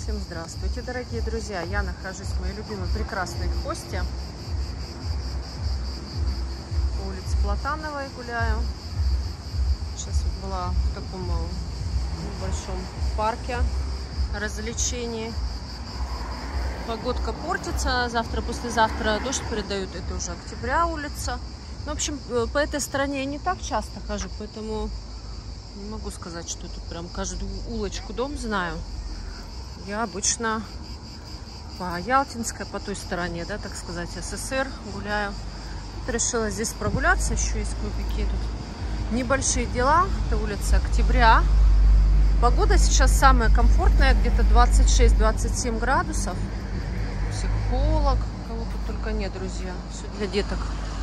Всем здравствуйте, дорогие друзья! Я нахожусь в моей любимой прекрасной Хосте. По улице Платановой гуляю. Сейчас вот была в таком небольшом парке развлечений. Погодка портится. Завтра, послезавтра дождь передают. Это уже октября улица. Ну, в общем, по этой стороне я не так часто хожу, поэтому не могу сказать, что тут прям каждую улочку дом знаю. Я обычно по Ялтинской, по той стороне, да, так сказать, СССР гуляю. Тут решила здесь прогуляться, еще есть кое-какие тут небольшие дела. Это улица Октября. Погода сейчас самая комфортная, где-то 26-27 градусов. Психолог, кого тут только нет, друзья, все для деток.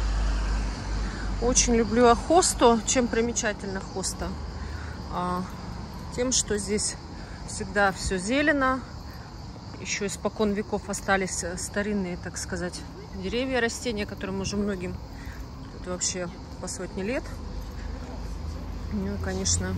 Очень люблю Хосту. Чем примечательна Хоста? Тем, что здесь всегда все зелено. Еще испокон веков остались старинные, так сказать, деревья, растения, которым уже многим тут вообще по сотни лет. Ну и, конечно,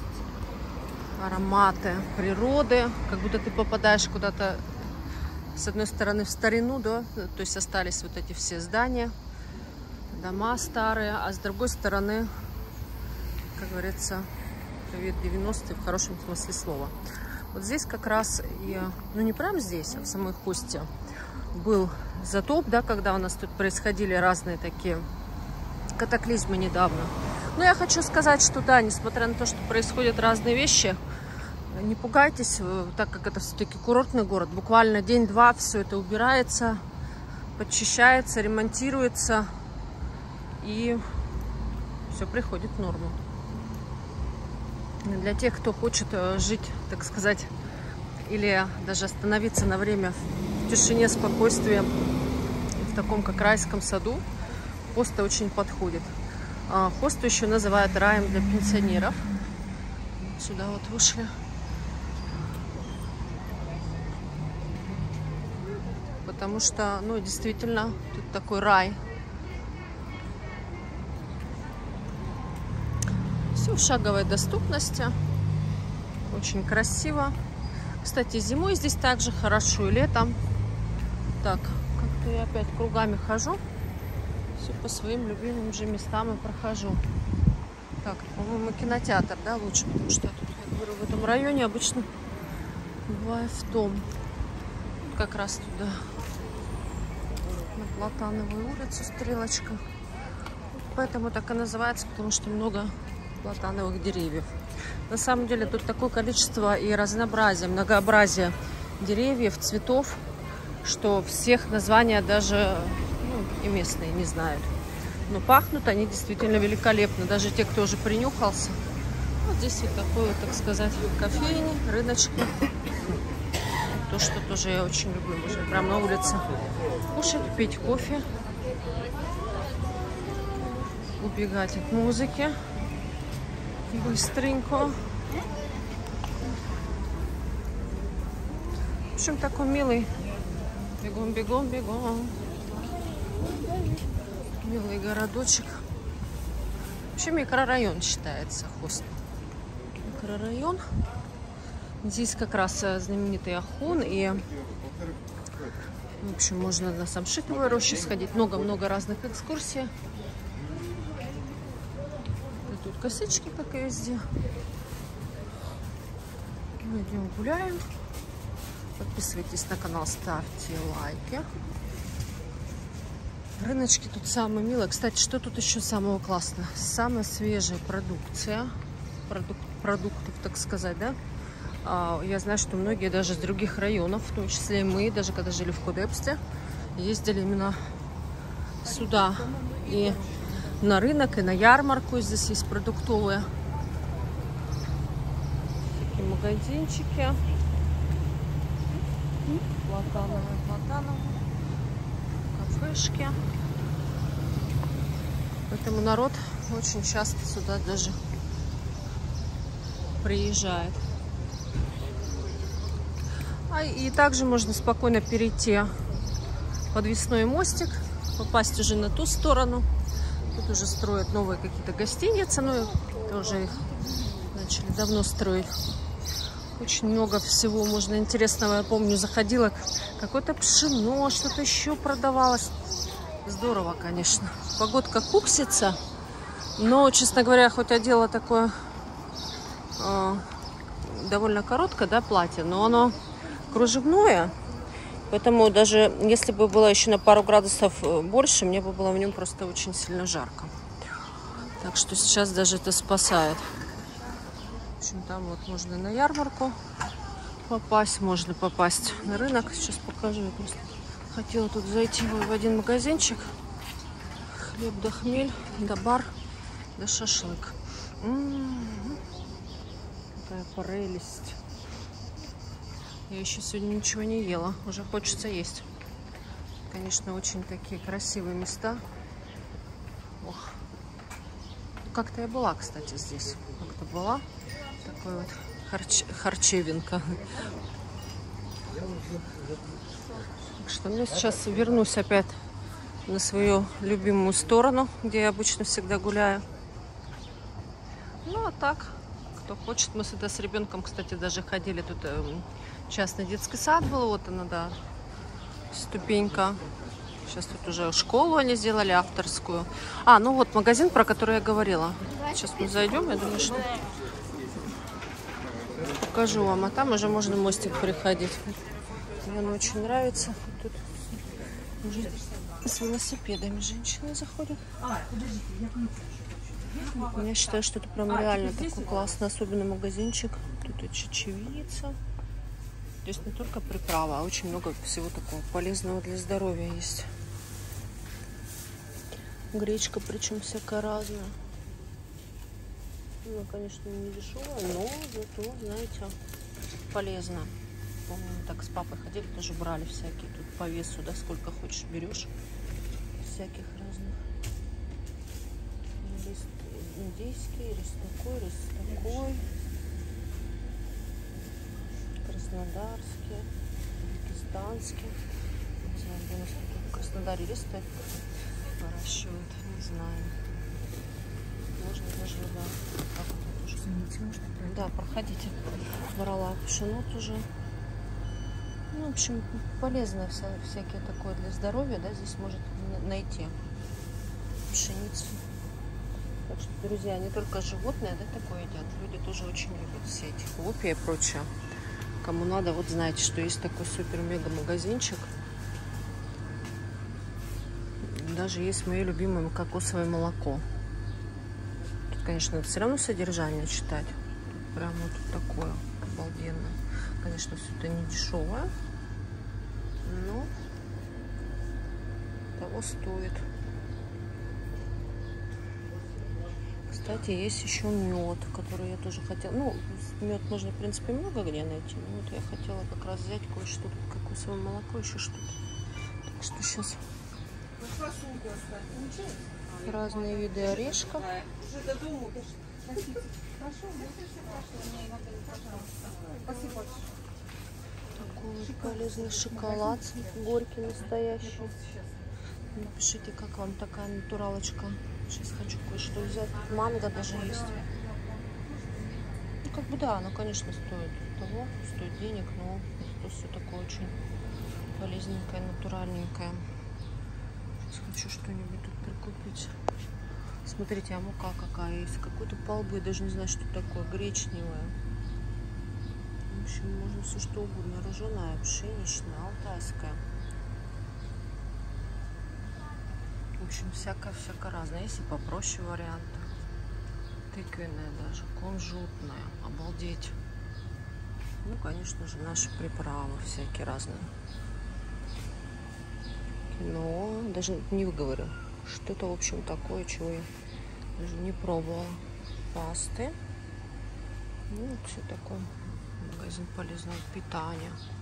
ароматы природы. Как будто ты попадаешь куда-то, с одной стороны, в старину, да, то есть остались вот эти все здания, дома старые, а с другой стороны, как говорится, привет 90-е в хорошем смысле слова. Вот здесь как раз, ну не прямо здесь, а в самой Хосте был затоп, да, когда у нас тут происходили разные такие катаклизмы недавно. Но я хочу сказать, что да, несмотря на то, что происходят разные вещи, не пугайтесь, так как это все-таки курортный город. Буквально день-два все это убирается, подчищается, ремонтируется, и все приходит в норму. Для тех, кто хочет жить, так сказать, или даже остановиться на время в тишине, спокойствии, в таком как райском саду, Хоста очень подходит. Хосту еще называют раем для пенсионеров. Сюда вот вышли. Потому что, ну, действительно, тут такой рай. Все в шаговой доступности. Очень красиво. Кстати, зимой здесь также хорошо, и летом. Так, как-то я опять кругами хожу. Все по своим любимым же местам и прохожу. Так, по-моему, кинотеатр, да, лучше, потому что тут, я говорю, в этом районе обычно бываю в том. Как раз туда, на Платановую улицу, стрелочка. Поэтому так и называется, потому что много платановых деревьев. На самом деле тут такое количество и разнообразие, многообразие деревьев, цветов, что всех названия даже и местные не знают. Но пахнут они действительно великолепно. Даже те, кто уже принюхался. Вот здесь вот такой вот, так сказать, кофейни, рыночки. То, что тоже я очень люблю. Можно прямо на улице кушать, пить кофе, убегать от музыки быстренько. В общем, такой милый. Бегом, бегом, бегом. Милый городочек. Вообще микрорайон считается Хоста. Микрорайон. Здесь как раз знаменитый Ахун. И, в общем, можно на Самшитовой роще сходить. Много-много разных экскурсий. Тут косички, как и везде. Мы идем гуляем. Подписывайтесь на канал, ставьте лайки. Рыночки тут самые милые. Кстати, что тут еще самого классного? Самая свежая продукция. Продуктов, так сказать, да? Я знаю, что многие даже с других районов, в том числе и мы, даже когда жили в Кодепсте, ездили именно сюда. И на рынок, и на ярмарку. Здесь есть продуктовые такие магазинчики. Платановые. Кафешки. Поэтому народ очень часто сюда даже приезжает. И также можно спокойно перейти подвесной мостик, попасть уже на ту сторону. Тут уже строят новые какие-то гостиницы, но тоже их начали давно строить. Очень много всего можно интересного. Я помню, заходила, какое-то пшено, что-то еще продавалось. Здорово, конечно. Погодка куксится. Но, честно говоря, хоть одела такое довольно короткое, да, платье, но оно кружевное. Поэтому даже если бы было еще на пару градусов больше, мне бы было в нем просто очень сильно жарко. Так что сейчас даже это спасает. В общем, там вот можно на ярмарку попасть, можно попасть на рынок. Сейчас покажу. Я просто хотела тут зайти в один магазинчик. Хлеб да хмель, да бар, да шашлык. Какая прелесть. Я еще сегодня ничего не ела. Уже хочется есть. Конечно, очень такие красивые места. Ох. Как-то я была, кстати, здесь. Как-то была. Такой вот харчевинка. Так что я сейчас вернусь опять на свою любимую сторону, где я обычно всегда гуляю. Ну, а так, кто хочет. Мы сюда с ребенком, кстати, даже ходили. Тут частный детский сад был. Вот она, да, ступенька. Сейчас тут уже школу они сделали, авторскую. А, ну вот магазин, про который я говорила. Сейчас мы зайдем, я думаю, что покажу вам. А там уже можно мостик приходить. Мне он очень нравится. Тут уже с велосипедами женщины заходят. Я считаю, что это прям реально такой классный, особенно магазинчик. Тут и чечевица. Здесь не только приправа, а очень много всего такого полезного для здоровья есть. Гречка, причем всякая разная. Ну, конечно, не дешевая, но зато, знаете, полезно. Помню, так с папой ходили, тоже брали всякие тут по весу, да, сколько хочешь берешь. Всяких разных. Рис индийский, рис такой. Краснодарский, пакистанский. Не знаю, где у нас тут в Краснодаре рис выращивают, не знаю. Можно даже, да. Извините, можно? Да, проходите. Брала пшено тоже. Ну, в общем, полезное всякие такое для здоровья, да, здесь может найти пшеницу. Так что, друзья, не только животные, да, такое едят. Люди тоже очень любят все эти хлопья и прочее. Кому надо, вот знаете, что есть такой супер-мега магазинчик. Даже есть мое любимое кокосовое молоко. Тут, конечно, все равно содержание читать. Тут прям вот такое обалденно. Конечно, все это не дешевое, но того стоит. Кстати, есть еще мед, который я тоже хотела. Ну, мед можно, в принципе, много где найти. Но вот я хотела как раз взять кое-что. Тут кокосовое молоко, еще что-то. Так что сейчас разные виды орешков. Такой вот полезный шоколад, горький, настоящий. Напишите, как вам такая натуралочка. Сейчас хочу кое-что взять. Манго даже есть. Ну, как бы да, оно, конечно, стоит того, стоит денег, но это все такое очень полезненькое, натуральненькое. Сейчас хочу что-нибудь тут прикупить. Смотрите, а мука какая есть. Какой-то полбы, даже не знаю, что такое, гречневая. В общем, можно все что угодно. Ржаная, пшеничная, алтайская. В общем, всякое разное. Есть и попроще варианты. Тыквенная даже, кунжутная. Обалдеть. Ну, конечно же, наши приправы всякие разные. Но даже не выговорю. Что-то, в общем, такое, чего я даже не пробовала. Пасты. Ну, вот все такое. Магазин полезного питания.